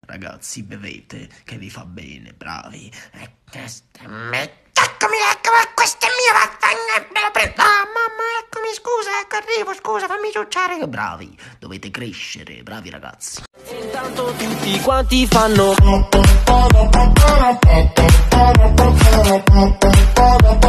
Ragazzi, bevete, che vi fa bene, bravi. Eccomi, questa è mia, me la prendo. Ah, mamma, eccomi, scusa, ecco, arrivo, scusa, fammi ciucciare. Bravi, dovete crescere, bravi ragazzi. Intanto tutti quanti fanno